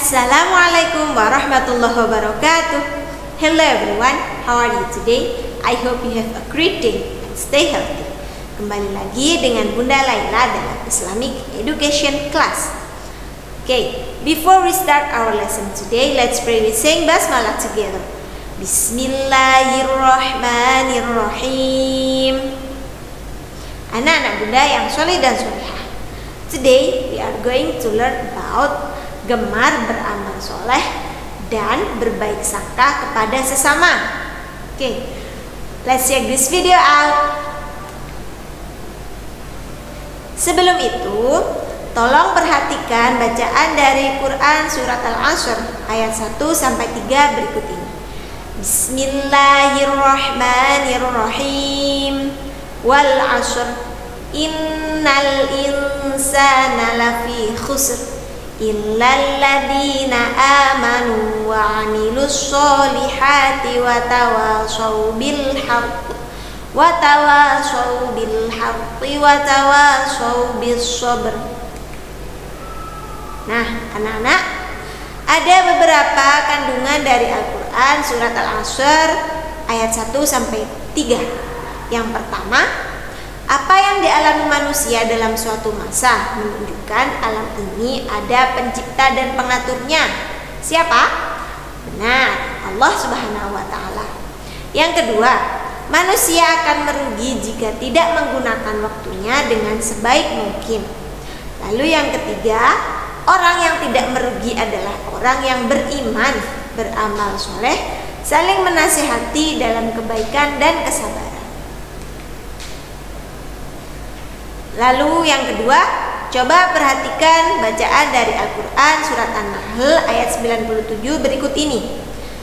Assalamualaikum warahmatullahi wabarakatuh. Hello everyone, how are you today? I hope you have a great day and stay healthy. Kembali lagi dengan Bunda Laila dalam Islamic Education Class. Okay, before we start our lesson today, let's pray with saying basmalah together. Bismillahirrahmanirrahim. Anak-anak Bunda yang soleh dan solehah, today we are going to learn about gemar beramal soleh dan berbaik sangka kepada sesama. Okay, let's check this video out. Sebelum itu, tolong perhatikan bacaan dari Quran surat Al-Asr ayat 1 sampai 3 berikut ini. Bismillahirrahmanirrahim. Wal 'ashr innal insana lafi khusr illal ladzina amanu wa 'amilus solihati wa tawashaw bil haqqi wa tawashaw bis sabr. Nah, anak-anak, ada beberapa kandungan dari Al-Qur'an surat Al-Asr ayat 1 sampai 3. Yang pertama, apa yang dialami manusia dalam suatu masa menunjukkan alam ini ada pencipta dan pengaturnya. Siapa? Benar, Allah Subhanahu wa Ta'ala. Yang kedua, manusia akan merugi jika tidak menggunakan waktunya dengan sebaik mungkin. Lalu yang ketiga, orang yang tidak merugi adalah orang yang beriman, beramal soleh, saling menasihati dalam kebaikan dan kesabaran. Lalu yang kedua, coba perhatikan bacaan dari Al-Quran surat An-Nahl ayat 97 berikut ini.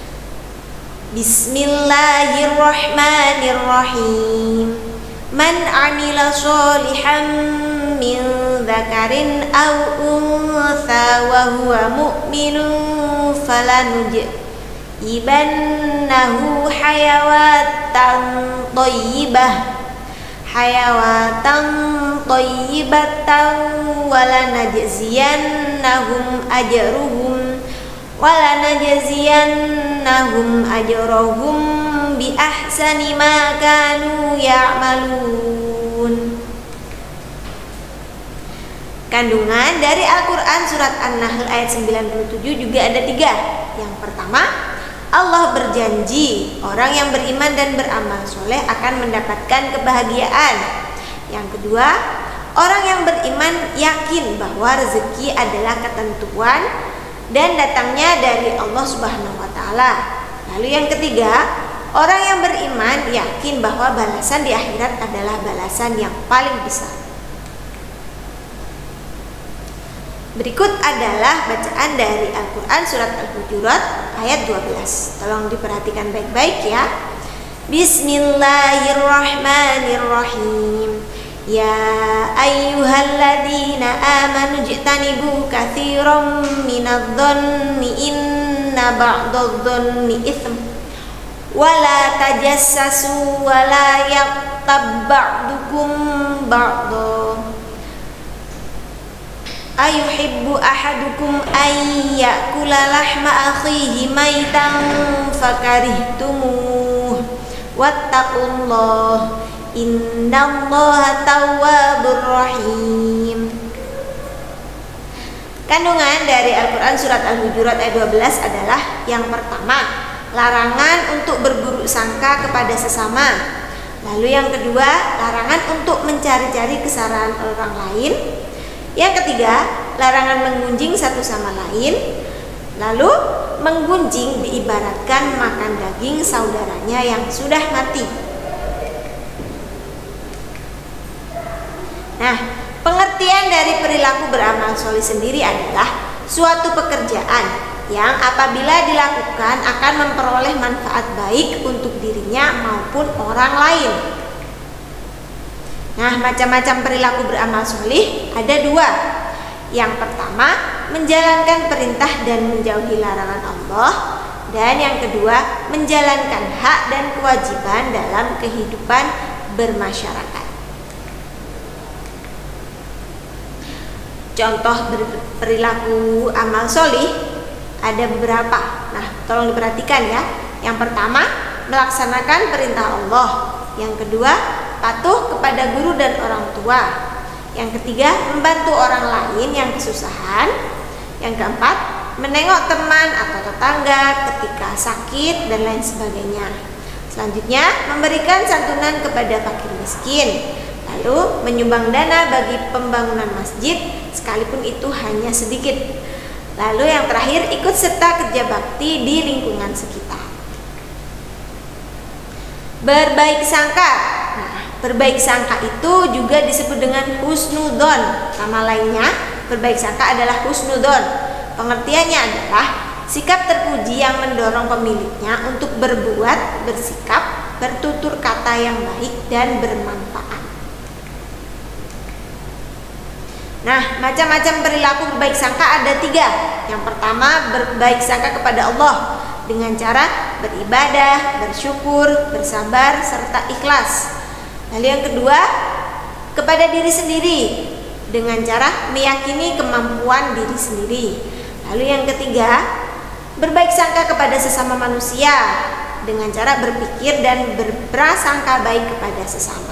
Bismillahirrahmanirrahim. Man amila sholihan min dzakarin aw untha wa huwa mu'minun falanuhyibannahu hayawatan thayyibatan walanajziyannahum ajrahum bi ahsani ma kanu ya'malun. Kandungan dari Al-Quran surat An-Nahl ayat 97 juga ada 3. Yang pertama, Allah berjanji orang yang beriman dan beramal soleh akan mendapatkan kebahagiaan. Yang kedua, orang yang beriman yakin bahwa rezeki adalah ketentuan dan datangnya dari Allah Subhanahu wa Ta'ala. Lalu yang ketiga, orang yang beriman yakin bahwa balasan di akhirat adalah balasan yang paling besar. Berikut adalah bacaan dari Al-Quran surat Al-Hujurat ayat 12. Tolong diperhatikan baik-baik ya. Bismillahirrahmanirrahim. Ya ayyuhalladzina amanu jtanibu katsiran minadh-dhanni inna ba'dadh-dhanni itsm wala tajassasu wala yaqtab ba'dukum ba'dha ayuhibbu ahadukum an ya'kula lahma akhihi maitan fakarihtumuh wattaqullah innallaha tawwabur rahim. Kandungan dari Al-Quran surat Al-Hujurat ayat 12 adalah yang pertama, larangan untuk berburuk sangka kepada sesama. Lalu yang kedua, larangan untuk mencari-cari kesalahan orang lain. Yang ketiga, larangan menggunjing satu sama lain. Lalu, menggunjing diibaratkan makan daging saudaranya yang sudah mati. Nah, pengertian dari perilaku beramal soleh sendiri adalah suatu pekerjaan yang apabila dilakukan akan memperoleh manfaat baik untuk dirinya maupun orang lain. Nah, macam-macam perilaku beramal soleh ada 2. Yang pertama, menjalankan perintah dan menjauhi larangan Allah. Dan yang kedua, menjalankan hak dan kewajiban dalam kehidupan bermasyarakat. Contoh perilaku amal soleh ada beberapa. Nah, tolong diperhatikan ya. Yang pertama, melaksanakan perintah Allah. Yang kedua, patuh kepada guru dan orang tua. Yang ketiga, membantu orang lain yang kesusahan. Yang keempat, menengok teman atau tetangga ketika sakit dan lain sebagainya. Selanjutnya, memberikan santunan kepada fakir miskin. Lalu, menyumbang dana bagi pembangunan masjid, sekalipun itu hanya sedikit. Lalu yang terakhir, ikut serta kerja bakti di lingkungan sekitar. Berbaik sangka. Nah, berbaik sangka itu juga disebut dengan husnudzon. Nama lainnya, berbaik sangka adalah husnudzon. Pengertiannya adalah sikap terpuji yang mendorong pemiliknya untuk berbuat, bersikap, bertutur kata yang baik dan bermanfaat. Nah, macam-macam perilaku berbaik sangka ada 3. Yang pertama, berbaik sangka kepada Allah dengan cara beribadah, bersyukur, bersabar, serta ikhlas. Lalu yang kedua, kepada diri sendiri dengan cara meyakini kemampuan diri sendiri. Lalu yang ketiga, berbaik sangka kepada sesama manusia dengan cara berpikir dan berprasangka baik kepada sesama.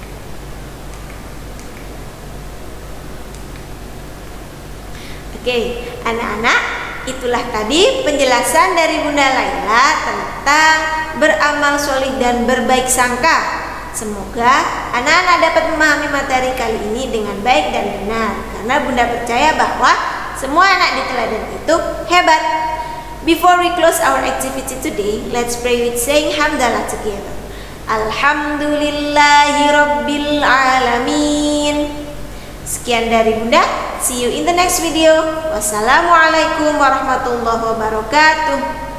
Oke, anak-anak, itulah tadi penjelasan dari Bunda Laila tentang beramal solih dan berbaik sangka. Semoga anak-anak dapat memahami materi kali ini dengan baik dan benar, karena Bunda percaya bahwa semua anak di teladan itu hebat. Before we close our activity today, let's pray with saying hamdalah together. Alhamdulillahirabbil alamin. Sekian dari Bunda, see you in the next video. Wassalamualaikum warahmatullahi wabarakatuh.